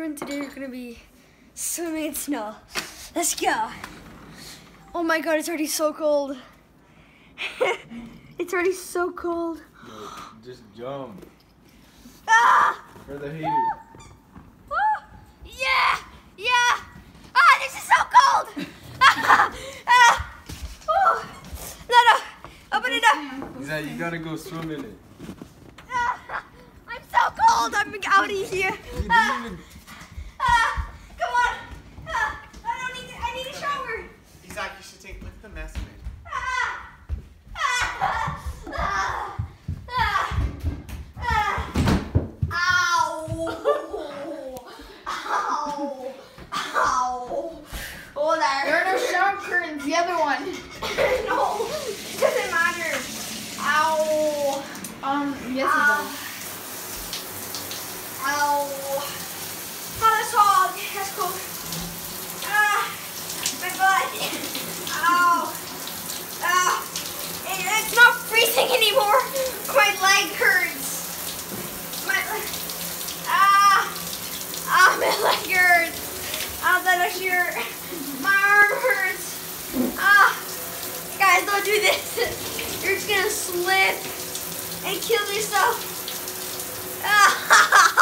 and today we're gonna be swimming in snow. Let's go. Oh my god, it's already so cold. It's already so cold. Yo, just jump. Ah! For the heater. Ah! Yeah! Yeah! Ah, this is so cold! Oh. No, open it up. He's like, you gotta go swim in it. I'm so cold. I'm out of here. You didn't even... Come on. I need a shower. Isaac, you should look at the mess in it. Ow. Oh, There are no shower curtains, the other one. No, it doesn't matter. Ow. Yes it does. Ow. Oh, that's hot. That's cold. My butt. Ow. It's not freezing anymore. My leg hurts. My leg hurts. That shirt. My arm hurts. Guys, don't do this. You're just gonna slip and kill yourself.